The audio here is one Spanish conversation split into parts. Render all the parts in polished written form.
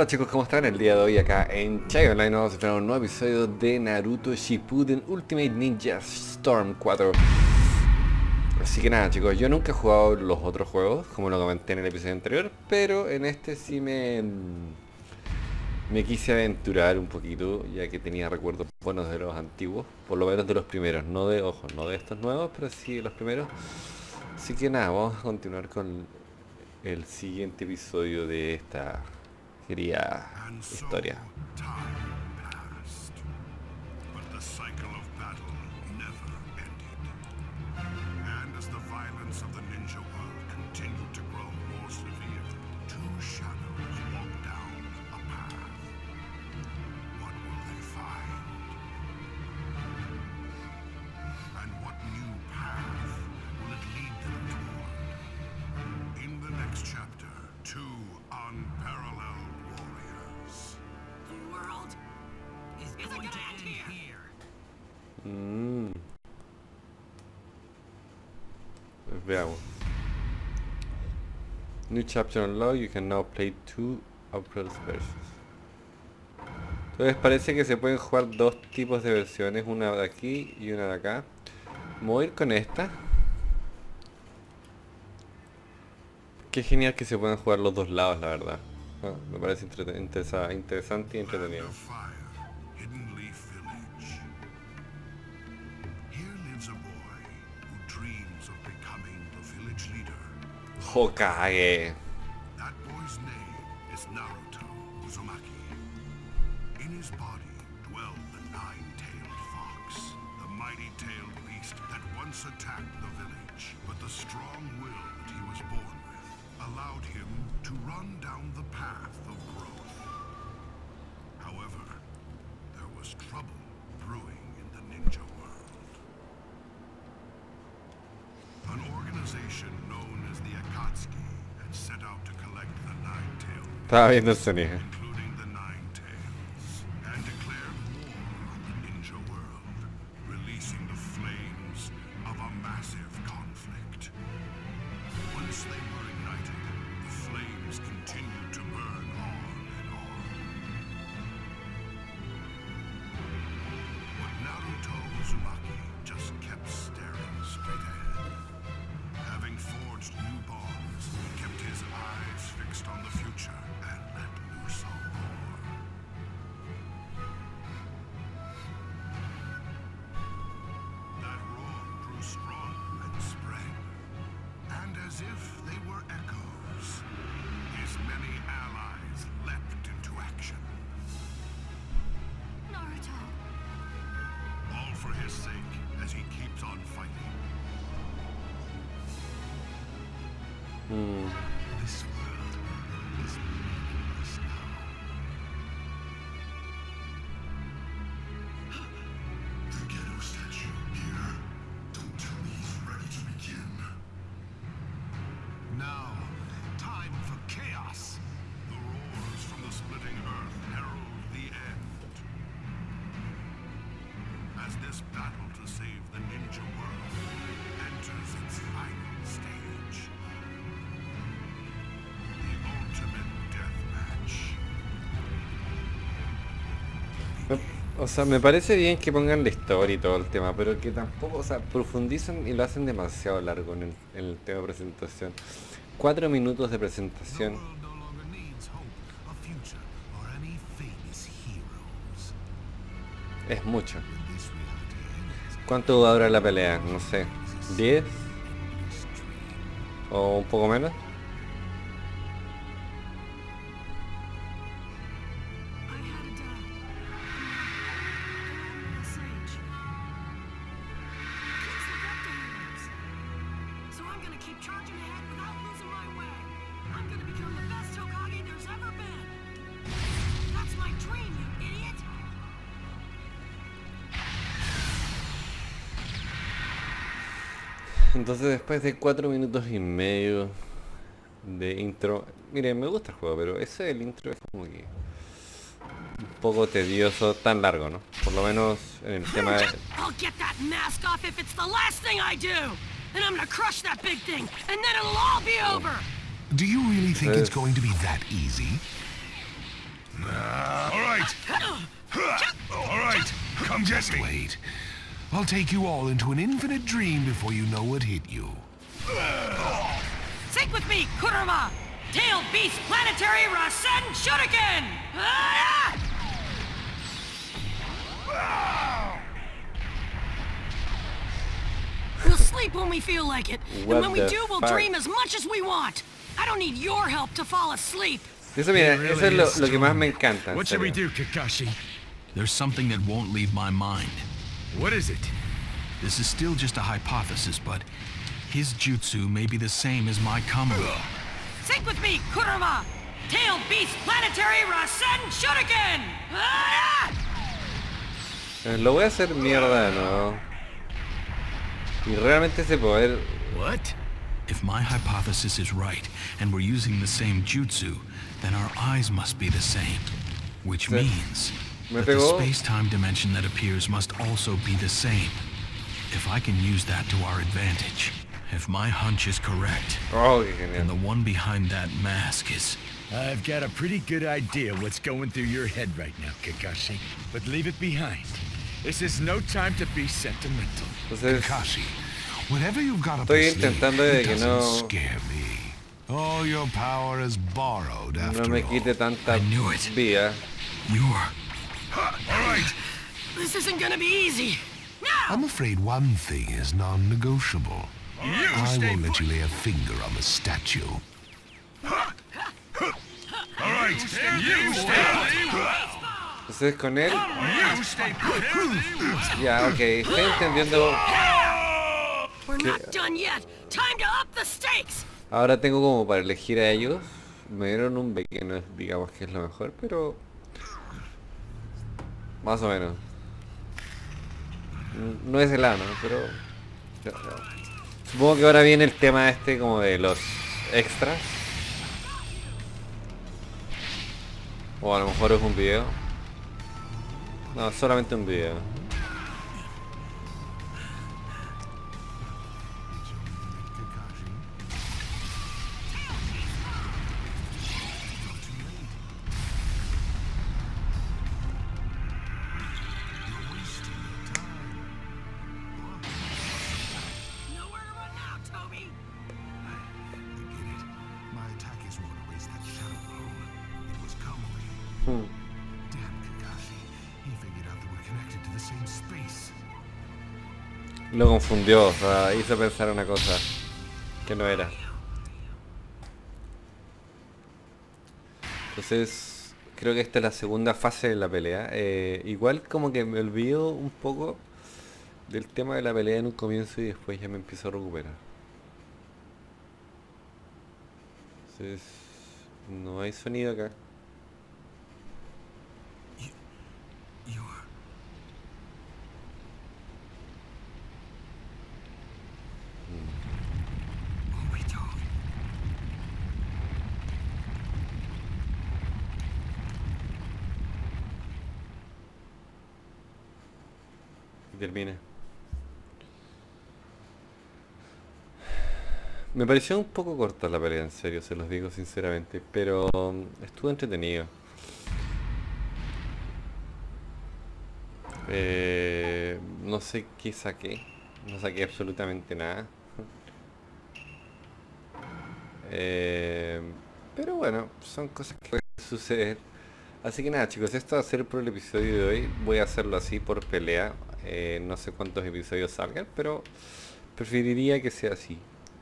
Hola chicos, ¿cómo están? El día de hoy acá en Chai Online vamos a tener un nuevo episodio de Naruto Shippuden Ultimate Ninja Storm 4. Así que nada chicos, yo nunca he jugado los otros juegos, como lo comenté en el episodio anterior, pero en este sí me quise aventurar un poquito, ya que tenía recuerdos buenos de los antiguos, por lo menos de los primeros, no de, ojo, no de estos nuevos, pero sí de los primeros. Así que nada, vamos a continuar con el siguiente episodio de esta querida And so historia. time passed, but the cycle of battle never ended. And as the violence of the ninja world continued to grow more severe, two shadows walked down a path. What will they find? And what new path will it lead them toward? In the next chapter, two unparalleled warriors. The world is going to end here. Veamos. New chapter unlocked, you can now play two April's versions. Entonces parece que se pueden jugar dos tipos de versiones, una de aquí y una de acá. Me voy a ir con esta. Qué genial que se puedan jugar los dos lados, la verdad. Me parece interesante y entretenido. Fire, Hidden Leaf Village. Here lives a boy who dreams of becoming the village leader. Hokage. That boy's name is Naruto Uzumaki. In his body dwelled the nine-tailed fox, the mighty-tailed beast that once attacked the village. But the strong will that he was born with allowed him to run down the path of growth. However, there was trouble brewing in the ninja world. An organization known as the Akatsuki had set out to collect the nine-tailed Estaba viendo el sonido. including the Nine Tails, and declared war on the ninja world, releasing the flames of a massive conflict. Once they were ignited, the flames continued to burn on and on. But Naruto Uzumaki just kept staring straight ahead. Having forged new bonds, he kept his eyes fixed on the future and let loose a roar. That roar grew strong and spread, and as if they were echoes, his many allies leapt into action, Naruto. all for his sake as he keeps on fighting. This world is meaningless now. The Gedo statue here. Don't tell me he's ready to begin. Now, time for chaos. The roars from the splitting earth herald the end. As this battle to save the ninja world enters its final stage. The ultimate death match. O sea, me parece bien que pongan la historia y todo el tema, pero que tampoco, o sea, profundizan y lo hacen demasiado largo en el tema de presentación. 4 minutos de presentación. The world no longer needs hope, a future, or any famous heroes. Es mucho. When this reality ends, ¿Cuánto va a durar la pelea? No sé. ¿10? ¿O un poco menos? I had a dad. A sage. Kids look up to heroes. So I'm gonna keep charging ahead without losing my way. I'm gonna become the best Hokage there's ever been. That's my dream, you idiot! Entonces después de 4 minutos y medio de intro. Miren, me gusta el juego, pero ese del intro es como que un poco tedioso, tan largo, ¿no? Por lo menos en el tema de... I'll get that mask off if it's the last thing I do! And I'm gonna crush that big thing, and then it'll all be over! do you really think it's Yes. going to be that easy? All right. Come just wait. I'll take you all into an infinite dream before you know what hit you. Sink with me, Kurama! Tailed Beast Planetary Rasen Shuriken! Ah! We'll sleep when we feel like it. What And when we the do, we'll fuck? dream as much as we want. I don't need your help to fall asleep. Eso, mira, eso es lo que más me encanta. En What should we serio. do, Kakashi? There's something that won't leave my mind. What is it? This is still just a hypothesis, but his jutsu may be the same as my Kamui. Sink with me, Kurama! Tailed Beast Planetary Rasen Shuriken! Ah! Lo voy a hacer mierda de nuevo. Y realmente ese poder... What? If my hypothesis is right, and we're using the same jutsu, then our eyes must be the same. Which Sí. means Me that the pegó. space-time dimension that appears must also be the same. If I can use that to our advantage, if my hunch is correct, Oh, qué then the genial. one behind that mask is... I've got a pretty good idea what's going through your head right now, Kakashi. But leave it behind. This is no time to be sentimental. Entonces, Kakashi, whatever you've got up Estoy your sleeve, intentando de it que doesn't no- scare me. All your power is borrowed after no me all. quite tanta I knew it. vida. You're... This isn't gonna be easy. I'm Now! afraid one thing is non-negotiable. I won't let you lay a finger on the statue. Entonces con él... Ya, ok. Estoy entendiendo... We're not done yet. Time to up the stakes. Ahora tengo como para elegir a ellos. Me dieron un B que no es, digamos que es lo mejor, pero... Más o menos. No es el A, ¿no? Pero... Supongo que ahora viene el tema este como de los extras. O a lo mejor es un video. No, solamente un video. Nowhere to run now, Toby. I get it. My attack isn't going to erase that shadow blow. It was Kamui. Damn Kakashi. He figured out that we're connected to the same space. Lo confundió, o sea, hizo pensar una cosa que no era. Entonces, creo que esta es la segunda fase de la pelea. Igual como que me olvido un poco del tema de la pelea en un comienzo y después ya me empiezo a recuperar. Entonces, no hay sonido acá. You're... Obito. Y termina. Me pareció un poco corta la pelea, en serio, se los digo sinceramente, pero estuvo entretenido. No sé qué saqué, no saqué absolutamente nada. Pero bueno, son cosas que pueden suceder. Así que nada chicos, esto va a ser por el episodio de hoy. Voy a hacerlo así por pelea. No sé cuántos episodios salgan, pero preferiría que sea así.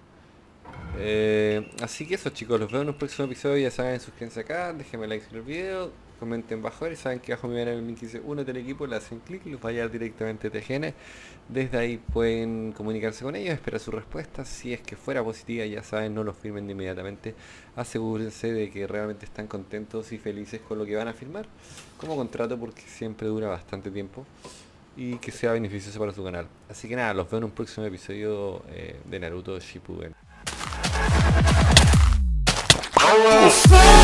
Así que eso chicos, los veo en un próximo episodio. Ya saben, suscríbanse acá, déjenme like en el video, comenten bajo él, saben que abajo me ven el link que dice únete al equipo, le hacen clic y los va a llevar directamente a TGN. Desde ahí pueden comunicarse con ellos, esperar su respuesta. Si es que fuera positiva, ya saben, no los firmen de inmediatamente. Asegúrense de que realmente están contentos y felices con lo que van a firmar como contrato, porque siempre dura bastante tiempo y que sea beneficioso para su canal. Así que nada, los veo en un próximo episodio de Naruto Shippuden. Oh,